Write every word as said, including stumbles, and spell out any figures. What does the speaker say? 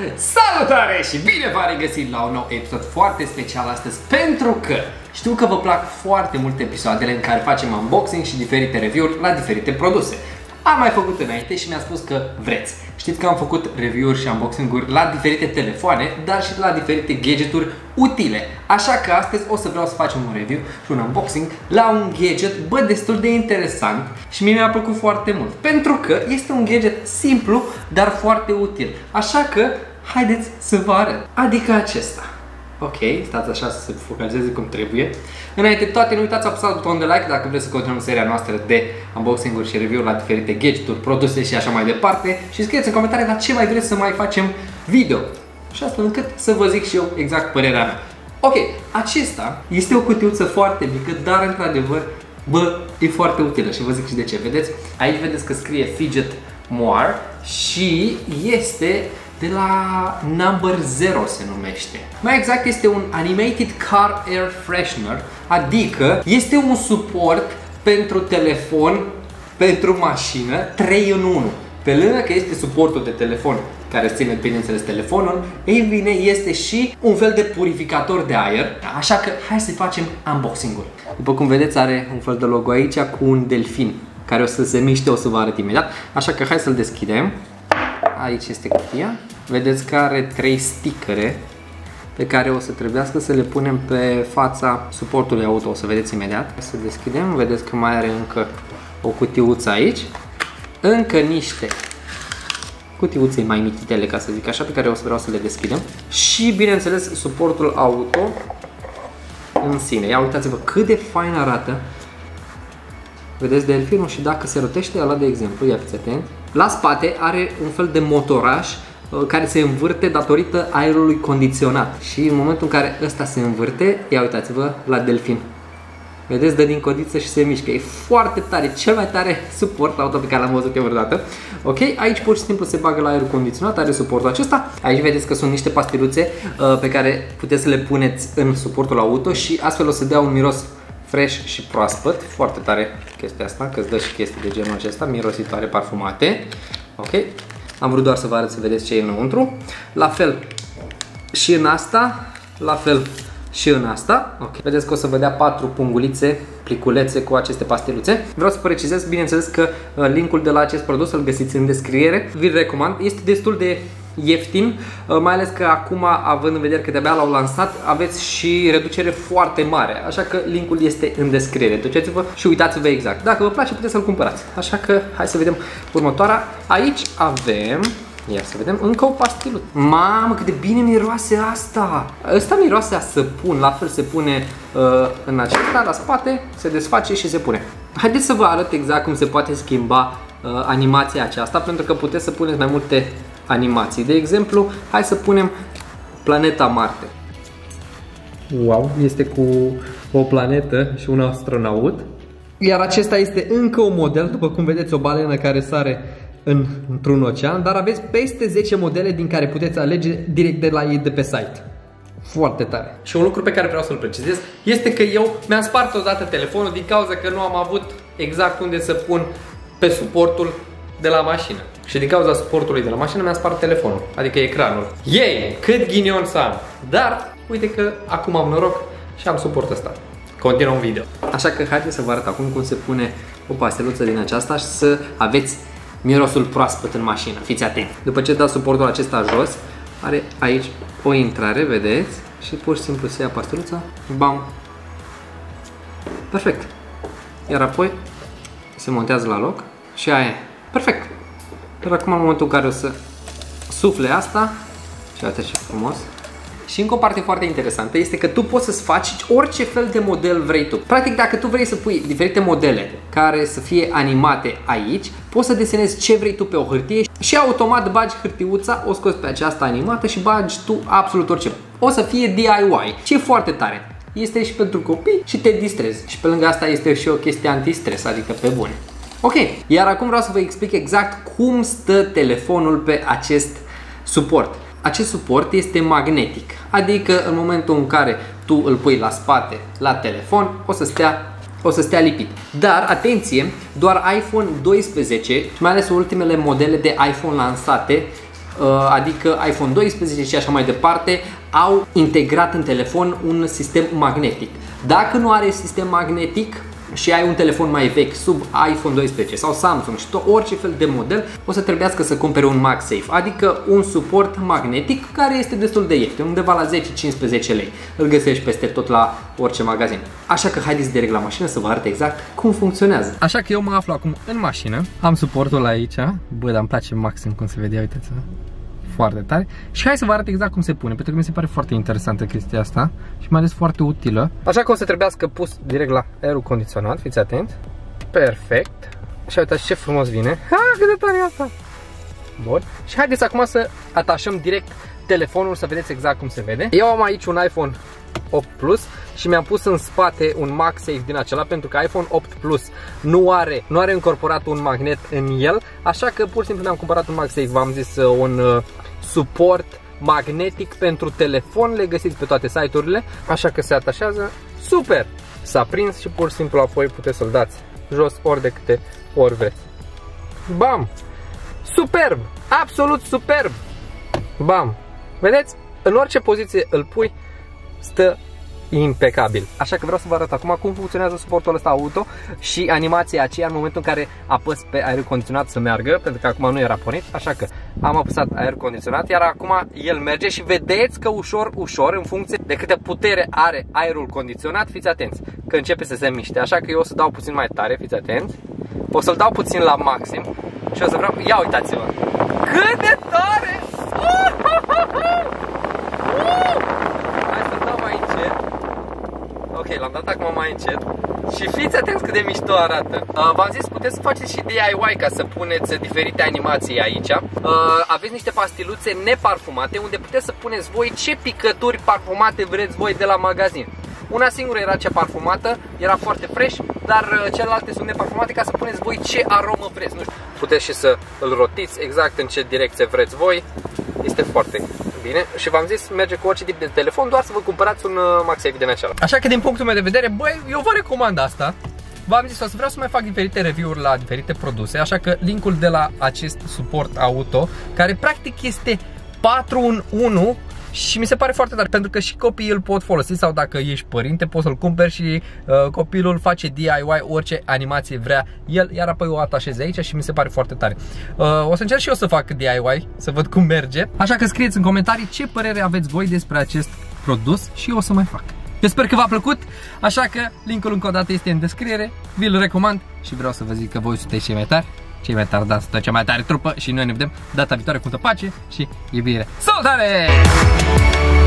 Salutare și bine v-am regăsit la un nou episod foarte special astăzi, pentru că știu că vă plac foarte multe episoadele în care facem unboxing și diferite review-uri la diferite produse. Am mai făcut înainte și mi-a spus că vreți. Știți că am făcut review-uri și unboxing-uri la diferite telefoane, dar și la diferite gadgeturi utile. Așa că astăzi o să vreau să facem un review și un unboxing la un gadget, bă, destul de interesant și mie mi-a plăcut foarte mult. Pentru că este un gadget simplu, dar foarte util. Așa că haideți să vă arăt. Adică acesta. Ok, stați așa să se focalizeze cum trebuie. Înainte de toate, nu uitați să apăsați butonul de like dacă vreți să continuăm seria noastră de unboxing-uri și review-uri la diferite gadgeturi, produse și așa mai departe. Și scrieți în comentarii la ce mai vreți să mai facem video. Și astfel încât să vă zic și eu exact părerea mea. Ok, acesta este o cutiuță foarte mică, dar într-adevăr, bă, e foarte utilă și vă zic și de ce. Vedeți? Aici vedeți că scrie Fidget More și este de la Number Zero se numește. Mai exact este un Animated Car Air Freshener, adică este un suport pentru telefon, pentru mașină trei în unu. Pe lângă că este suportul de telefon care ține, bineînțeles, telefonul, ei bine, este și un fel de purificator de aer. Așa că hai să facem unboxing-ul. După cum vedeți, are un fel de logo aici cu un delfin care o să se miște, o să vă arăt imediat. Așa că hai să-l deschidem. Aici este cutia. Vedeți că are trei stickere pe care o să trebuiască să le punem pe fața suportului auto. O să vedeți imediat. Să deschidem. Vedeți că mai are încă o cutiuță aici. Încă niște cutiuțe mai mititele, ca să zic așa, pe care o să vreau să le deschidem. Și, bineînțeles, suportul auto în sine. Ia uitați-vă cât de fain arată. Vedeți delfinul și dacă se rotește ăla, de exemplu, ia fiți atent. La spate are un fel de motoraș care se învârte datorită aerului condiționat. Și în momentul în care ăsta se învârte, ia uitați-vă la delfin. Vedeți, dă din codiță și se mișcă. E foarte tare, cel mai tare suport auto pe care l-am văzut eu vreodată. Ok, aici pur și simplu se bagă la aerul condiționat, are suportul acesta. Aici vedeți că sunt niște pastiluțe uh, pe care puteți să le puneți în suportul auto și astfel o să dea un miros fresh și proaspăt. Foarte tare chestia asta, că îți dă și chestii de genul acesta, mirositoare, parfumate. Ok, am vrut doar să vă arăt să vedeți ce e înăuntru. La fel și în asta, la fel și în asta. Ok, vedeți că o să vă dea patru pungulițe, pliculețe cu aceste pastiluțe. Vreau să precizez, bineînțeles, că linkul de la acest produs îl găsiți în descriere. Vi-l recomand, este destul de ieftin, mai ales că acum, având în vedere că de-abia l-au lansat, aveți și reducere foarte mare. Așa că linkul este în descriere. Duceți-vă și uitați-vă exact. Dacă vă place, puteți să-l cumpărați. Așa că hai să vedem următoarea. Aici avem, ia să vedem, încă o pastiluță. Mamă, cât de bine miroase asta! Ăsta miroase a săpun, la fel se pune uh, în acesta, la spate, se desface și se pune. Haideți să vă arăt exact cum se poate schimba uh, animația aceasta, pentru că puteți să puneți mai multe animații. De exemplu, hai să punem planeta Marte. Wow, este cu o planetă și un astronaut. Iar acesta este încă un model, după cum vedeți, o balenă care sare în, într-un ocean, dar aveți peste zece modele din care puteți alege direct de la ei de pe site. Foarte tare. Și un lucru pe care vreau să-l precizez este că eu mi-am spart odată telefonul din cauza că nu am avut exact unde să pun pe suportul de la mașină. Și din cauza suportului de la mașină mi-am spart telefonul, adică ecranul. Ei, cât ghinion să am! Dar uite că acum am noroc și am suportul ăsta. Continuăm video. Așa că haideți să vă arăt acum cum se pune o pasteluță din aceasta și să aveți mirosul proaspăt în mașină. Fiți atenți. După ce dați suportul acesta jos, are aici o intrare, vedeți? Și pur și simplu se ia pasteluța, bam! Perfect! Iar apoi se montează la loc și aia e. Perfect! Iar acum, în momentul în care o să sufle asta, și uite ce frumos. Și încă o parte foarte interesantă este că tu poți să-ți faci orice fel de model vrei tu. Practic, dacă tu vrei să pui diferite modele care să fie animate aici, poți să desenezi ce vrei tu pe o hârtie și automat bagi hârtiuța, o scoți pe aceasta animată și bagi tu absolut orice. O să fie D I Y. Și e foarte tare. Este și pentru copii și te distrezi. Și pe lângă asta este și o chestie antistres, adică pe bune. Ok, iar acum vreau să vă explic exact cum stă telefonul pe acest suport. Acest suport este magnetic, adică în momentul în care tu îl pui la spate la telefon, o să stea, o să stea lipit. Dar, atenție, doar iPhone doisprezece și mai ales ultimele modele de iPhone lansate adică iPhone doisprezece și așa mai departe, au integrat în telefon un sistem magnetic. Dacă nu are sistem magnetic și ai un telefon mai vechi sub iPhone doisprezece sau Samsung și tot orice fel de model, o să trebuiască să cumpere un MagSafe, adică un suport magnetic care este destul de ieftin, undeva la zece cincisprezece lei. Îl găsești peste tot la orice magazin. Așa că haideți direct la mașină să vă arăt exact cum funcționează. Așa că eu mă aflu acum în mașină, am suportul aici, bă, dar îmi place maxim cum se vede, uitați-vă. Foarte tare. Și hai să vă arăt exact cum se pune, pentru că mi se pare foarte interesantă chestia asta și mai ales foarte utilă. Așa că o să trebuiască pus direct la aerul condiționat, fiți atenți. Perfect. Și uitați ce frumos vine. Ha, cât de tare e asta. Bun. Și haideți acum să atașăm direct telefonul, să vedeți exact cum se vede. Eu am aici un iPhone opt Plus și mi-am pus în spate un MagSafe din acela, pentru că iPhone opt Plus nu are, nu are încorporat un magnet în el, așa că pur și simplu mi-am cumpărat un MagSafe, v-am zis, un uh, suport magnetic pentru telefon, le găsiți pe toate site-urile, așa că se atașează, super! S-a prins și pur și simplu apoi puteți să-l dați jos ori de câte ori vreți. Bam! Superb! Absolut superb! Bam! Vedeți? În orice poziție îl pui, stă impecabil. Așa că vreau să vă arăt acum cum funcționează suportul ăsta auto și animația aceea în momentul în care apăs pe aer condiționat să meargă, pentru că acum nu era pornit, așa că am apăsat aer condiționat, iar acum el merge și vedeți că ușor, ușor, în funcție de câtă putere are aerul condiționat, fiți atenți, că începe să se miște, așa că eu o să dau puțin mai tare, fiți atenți, o să-l dau puțin la maxim și o să vreau, ia uitați-vă, cât de tare! Ok, l-am dat acum mai încet și fiți atenți cât de mișto arată. uh, V-am zis, puteți să faceți și D I Y ca să puneți diferite animații aici. uh, Aveți niște pastiluțe neparfumate unde puteți să puneți voi ce picături parfumate vreți voi de la magazin. Una singură era cea parfumată, era foarte fresh, dar uh, celelalte sunt neparfumate ca să puneți voi ce aromă vreți. Nu știu, puteți și să îl rotiți exact în ce direcție vreți voi. Este foarte bine și v-am zis, merge cu orice tip de telefon, doar să vă cumpărați un uh, MagSafe din acela. Așa că din punctul meu de vedere, băi, eu vă recomand asta. V-am zis, o să vreau să mai fac diferite review-uri la diferite produse, așa că linkul de la acest suport auto, care practic este patru în unu, și mi se pare foarte tare, pentru că și copiii îl pot folosi, sau dacă ești părinte poți să-l cumperi și uh, copilul face D I Y, orice animație vrea el, iar apoi o atașezi aici și mi se pare foarte tare. uh, O să încerc și eu să fac D I Y, să văd cum merge. Așa că scrieți în comentarii ce părere aveți voi despre acest produs și eu o să mai fac. Eu sper că v-a plăcut, așa că linkul încă o dată este în descriere, vi-l recomand și vreau să vă zic că voi sunteți cei mai tari, cei mai tari dansă, cea mai tare trupă și noi ne vedem data viitoare cu multă pace și iubire. Salutare!